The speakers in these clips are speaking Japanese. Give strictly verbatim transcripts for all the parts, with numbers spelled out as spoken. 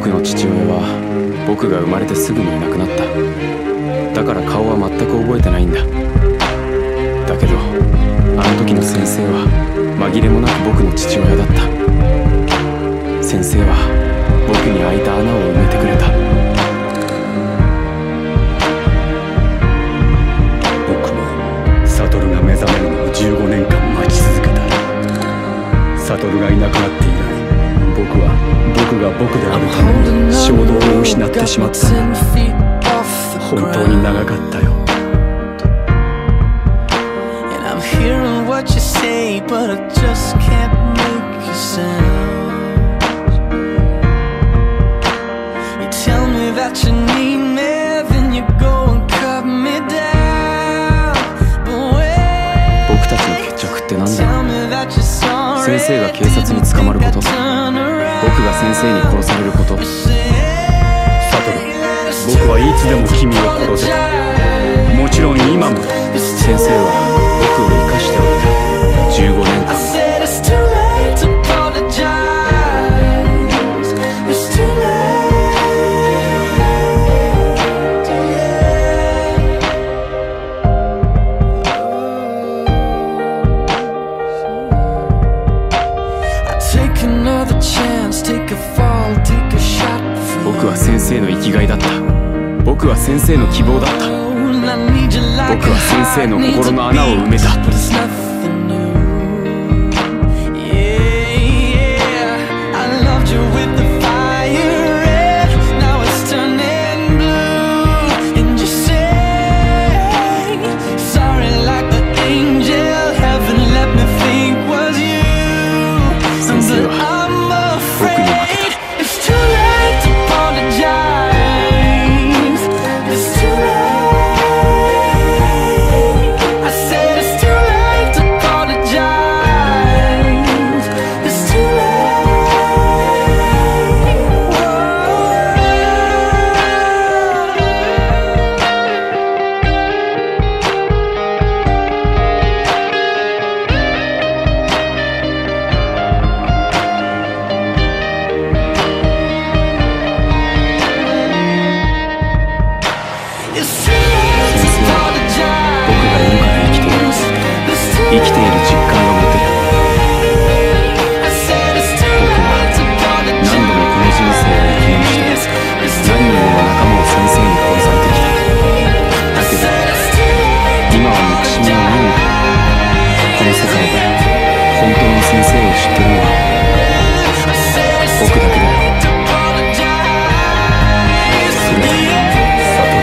僕の父親は僕が生まれてすぐにいなくなった。だから顔は全く覚えてないんだ。だけどあの時の先生は紛れもなく僕の父親だった。先生は僕に開いた穴を埋めてくれた。 僕も悟が目覚めるのをじゅうごねんかん待ち続けた。悟がいなくなって以来、僕は僕が僕であるために衝動を失ってしまったんだ。本当に長かったよ。 僕たちの決着ってなんだろう。先生が警察に捕まること、僕が先生に殺されること。 悟、僕はいつでも君を殺せた。もちろん今も。 先生は僕を生かしておいた。じゅうごねんかん。僕は先生の生きがいだった。僕は先生の希望だった。僕は先生の心の穴を埋めた。先生は僕に負けた。生きている実感が持てる。僕は何度もこの人生を生き直して、何人もの仲間を先生に殺されてきた。だけど今は憎しみはないんだ。この世界で本当の先生を知ってるのは僕だけだよ。それは悟。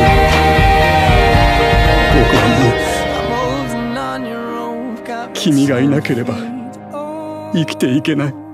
僕はもう君がいなければ生きていけない。